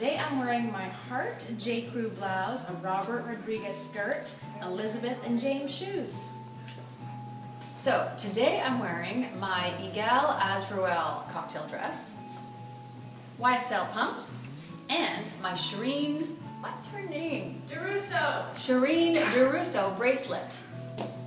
Today I'm wearing my Heart J. Crew blouse, a Robert Rodriguez skirt, Elizabeth and James shoes. So today I'm wearing my Egal Azrael cocktail dress, YSL pumps, and my Shireen, what's her name? DeRusso! Shireen DeRusso bracelet.